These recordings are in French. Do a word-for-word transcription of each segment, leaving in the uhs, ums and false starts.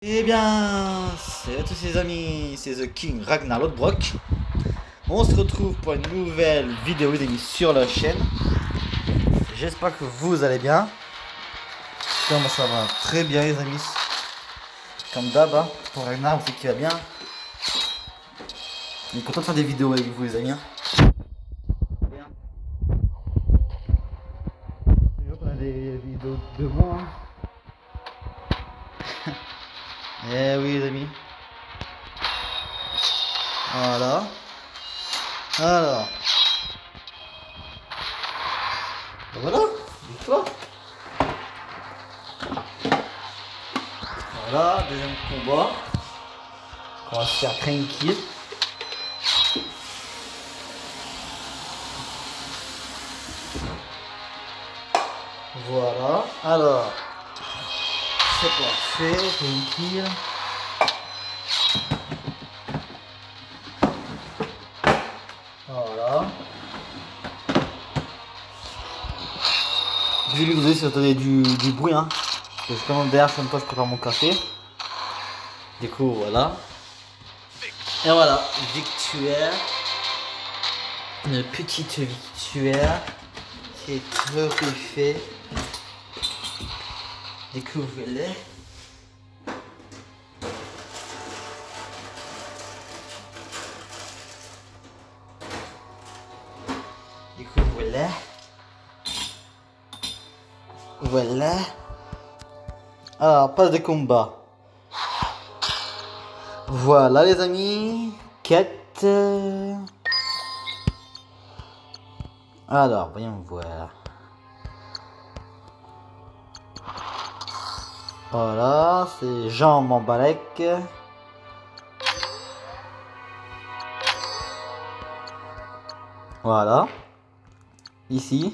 Eh bien, salut à tous les amis, c'est The King Ragnar Lodbrok. On se retrouve pour une nouvelle vidéo les amis sur la chaîne. J'espère que vous allez bien. Moi ça va très bien les amis. Comme d'hab, hein, pour Ragnar, on sait qu'il va bien. Il est content de faire des vidéos avec vous les amis. Bien. Toujours qu'on a des vidéos de moi. Hein. Eh oui les amis. Voilà. Alors. Voilà. Victoire. Voilà. Deuxième combat. On va se faire tranquille. Voilà. Alors. C'est parfait. Tranquille. Voilà. Je vais vous dire si vous entendez du, du bruit, hein. Parce que je commande derrière, je je prépare mon café. Du coup, voilà. Et voilà, victoire. Une petite victoire. C'est très fait. Découvrez-les. Découvrez-les. Voilà. Alors, passe de combat. Voilà les amis. Quête. Alors, voyons voir. Voilà, c'est Jean Mambalek. Voilà. Ici.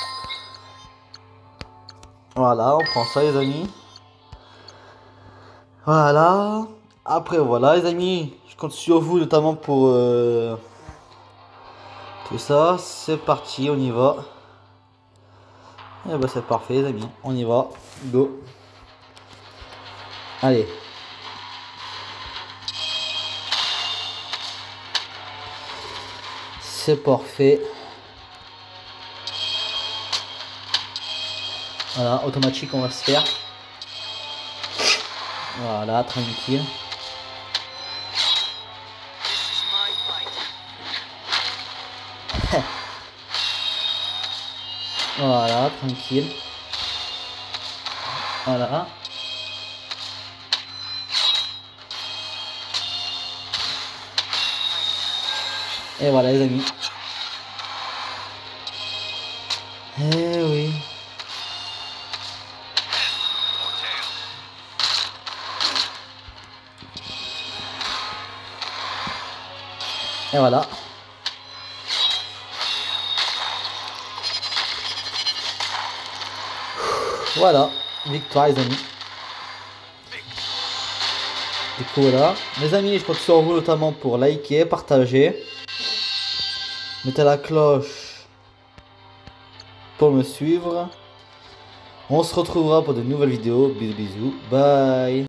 Voilà, on prend ça les amis. Voilà. Après voilà les amis, je compte sur vous notamment pour euh, tout ça. C'est parti, on y va. Et bah c'est parfait les amis, on y va. Go. Allez. C'est parfait. Voilà, automatique on va se faire. Voilà, tranquille. Voilà, tranquille. Voilà. Et voilà les amis. Eh oui. Et voilà. Voilà, victoire les amis. Du coup voilà. Les amis, je compte sur vous notamment pour liker, partager. Mettez la cloche pour me suivre. On se retrouvera pour de nouvelles vidéos. Bisous bisous. Bye.